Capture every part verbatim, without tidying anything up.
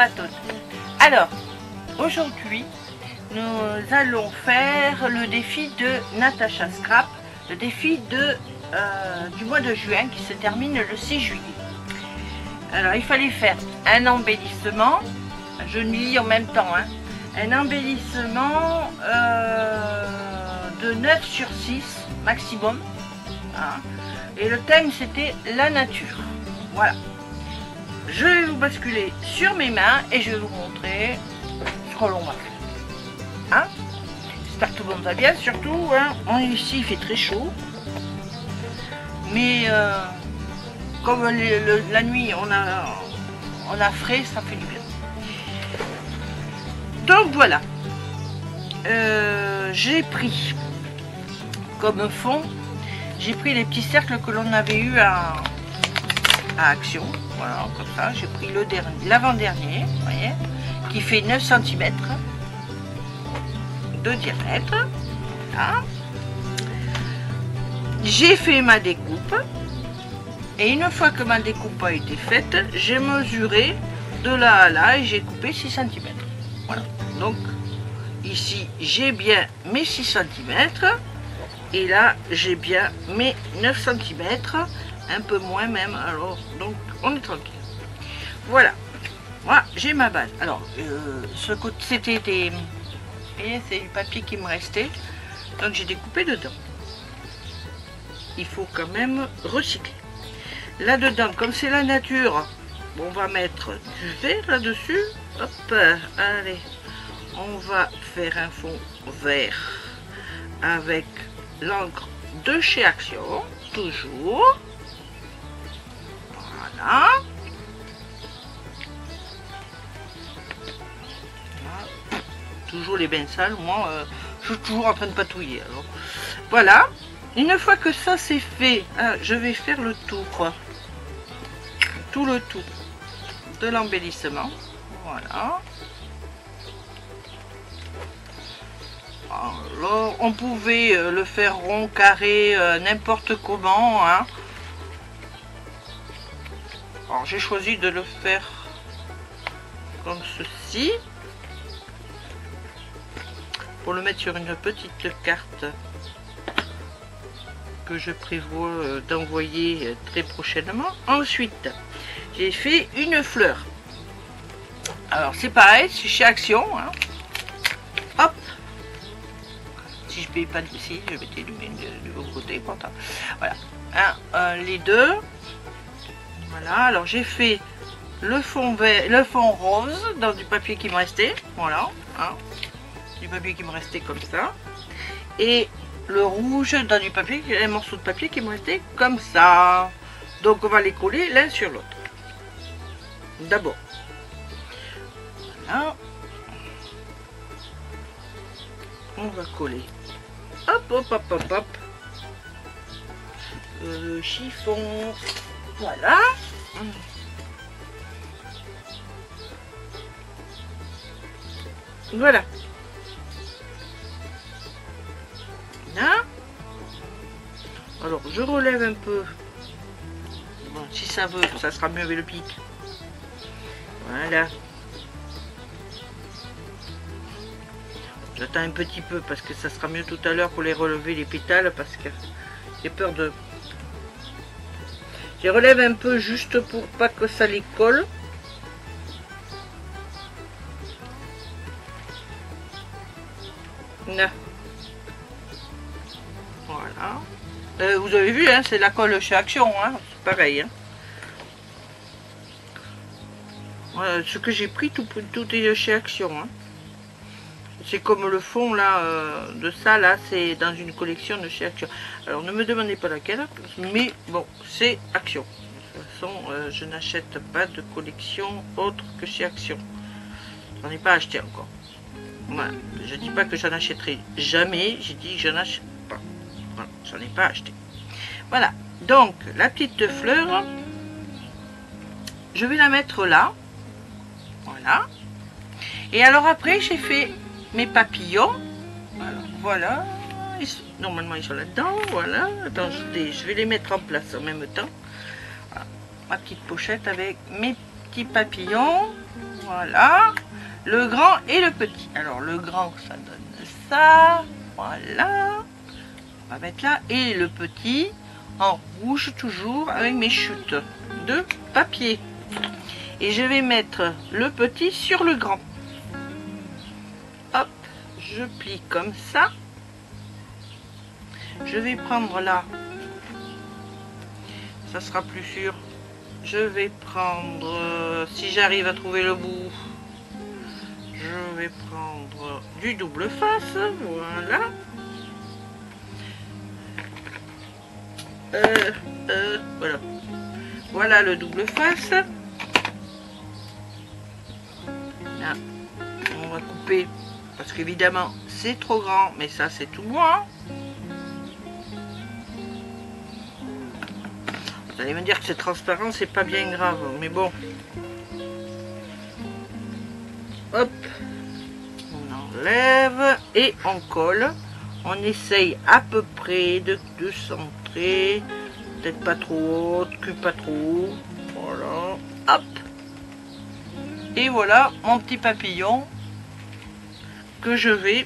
à toutes. Alors, aujourd'hui, nous allons faire le défi de Natacha Scrap, le défi de, euh, du mois de juin qui se termine le six juillet. Alors, il fallait faire un embellissement, je lis en même temps, hein, un embellissement euh, de neuf sur six maximum. Hein, et le thème, c'était la nature. Voilà. Je vais vous basculer sur mes mains et je vais vous montrer ce que l'on va faire. Hein, j'espère que tout le monde va bien. Surtout, hein, ici, il fait très chaud. Mais euh, comme le, le, la nuit, on a, on a frais, ça fait du bien. Donc voilà. Euh, j'ai pris comme fond, j'ai pris les petits cercles que l'on avait eu à, à Action. Voilà, comme ça. J'ai pris le dernier, l'avant-dernier, vous voyez, qui fait neuf centimètres de diamètre. Voilà. J'ai fait ma découpe. Et une fois que ma découpe a été faite, j'ai mesuré de là à là et j'ai coupé six centimètres. Voilà. Donc, ici, j'ai bien mes six centimètres. Et là, j'ai bien mes neuf centimètres. Un peu moins même. Alors, donc, on est tranquille. Voilà. Moi, j'ai ma base. Alors, euh, ce côté, c'était des... Vous voyez, c'est du papier qui me restait. Donc, j'ai découpé dedans. Il faut quand même recycler. Là-dedans, comme c'est la nature, on va mettre du vert là-dessus. Hop, allez. On va faire un fond vert avec l'encre de chez Action, toujours. Voilà. Voilà. Toujours les bains sales, moi, euh, je suis toujours en train de patouiller. Alors, voilà. Une fois que ça c'est fait, hein, je vais faire le tour, quoi. Tout le tour de l'embellissement. Voilà. Alors, on pouvait le faire rond, carré, euh, n'importe comment. Hein. Alors, j'ai choisi de le faire comme ceci. Pour le mettre sur une petite carte que je prévois d'envoyer très prochainement. Ensuite, j'ai fait une fleur. Alors, c'est pareil, c'est chez Action. Hein. Hop. Si je ne paye pas de si, je mettais du bon côté. Pourtant. Voilà. Hein, euh, les deux. Voilà. Alors, j'ai fait le fond vert, le fond rose dans du papier qui me restait. Voilà. Hein. Du papier qui me restait comme ça. Et le rouge dans du papier, un morceau de papier qui me restait comme ça. Donc on va les coller l'un sur l'autre. D'abord. Voilà. On va coller. Hop, hop, hop, hop, hop. Le chiffon. Voilà. Voilà. Là. Alors je relève un peu. Bon, si ça veut, ça sera mieux avec le pic. Voilà. J'attends un petit peu parce que ça sera mieux tout à l'heure pour les relever les pétales parce que j'ai peur de... Je relève un peu juste pour pas que ça les colle. Là. Voilà. Euh, vous avez vu, hein, c'est la colle chez Action, hein, c'est pareil. Hein. Voilà, ce que j'ai pris, tout, tout est chez Action. Hein. C'est comme le fond là euh, de ça, là, c'est dans une collection de chez Action. Alors ne me demandez pas laquelle, mais bon, c'est Action. De toute façon, euh, je n'achète pas de collection autre que chez Action. J'en ai pas acheté encore. Voilà. Je dis pas que j'en achèterai jamais, j'ai dit que j'en achète pas. Voilà, j'en ai pas acheté. Voilà, donc la petite fleur, je vais la mettre là. Voilà. Et alors après, j'ai fait mes papillons. Alors, voilà. Ils sont, normalement, ils sont là-dedans. Voilà. Attends, je, les, je vais les mettre en place en même temps. Voilà. Ma petite pochette avec mes petit papillon. Voilà. Le grand et le petit. Alors le grand, ça donne ça. Voilà. On va mettre là. Et le petit en rouge toujours avec mes chutes de papier. Et je vais mettre le petit sur le grand. Hop, je plie comme ça. Je vais prendre là. Ça sera plus sûr. Je vais prendre, euh, si j'arrive à trouver le bout, je vais prendre du double face. Voilà. Euh, euh, voilà. Voilà le double face. Là, on va couper parce qu'évidemment c'est trop grand, mais ça c'est tout moi. Vous allez me dire que c'est transparent, c'est pas bien grave, mais bon. Hop, on enlève et on colle. On essaye à peu près de, de centrer, peut-être pas trop haute, que pas trop haut. Voilà, hop. Et voilà mon petit papillon que je vais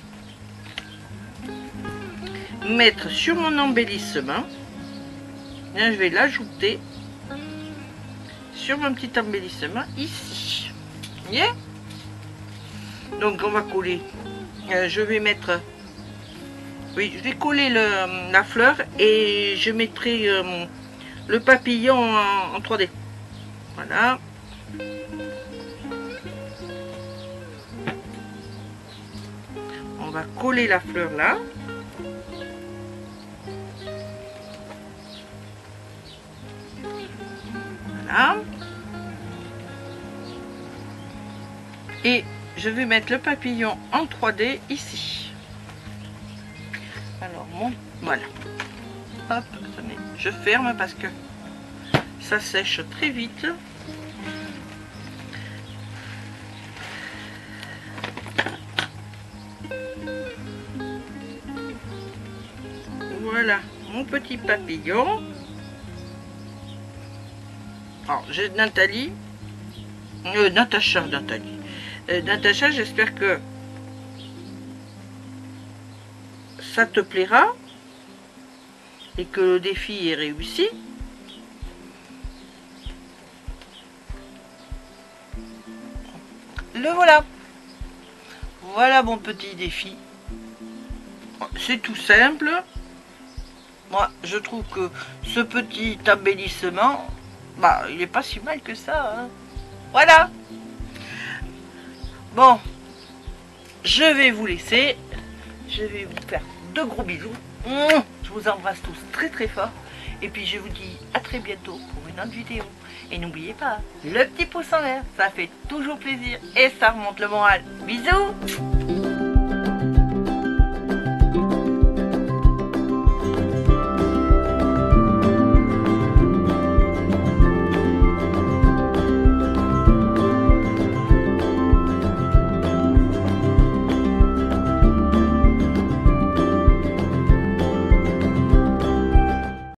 mettre sur mon embellissement. Là, je vais l'ajouter sur mon petit embellissement ici. Yeah. Donc on va coller. Euh, je vais mettre. Oui, je vais coller le, la fleur et je mettrai euh, le papillon en, en trois D. Voilà. On va coller la fleur là. Voilà. Et je vais mettre le papillon en trois D ici. Alors, mon, voilà. Hop, attendez, je ferme parce que ça sèche très vite. Voilà, mon petit papillon. Alors, j'ai Nathalie. Euh, Natacha, Nathalie. Euh, Natacha, j'espère que ça te plaira et que le défi est réussi. Le voilà. Voilà mon petit défi. C'est tout simple. Moi, je trouve que ce petit embellissement, bah, il est pas si mal que ça. Hein. Voilà. Bon, je vais vous laisser. Je vais vous faire de gros bisous. Je vous embrasse tous très très fort. Et puis je vous dis à très bientôt pour une autre vidéo. Et n'oubliez pas, le petit pouce en l'air, ça fait toujours plaisir et ça remonte le moral. Bisous!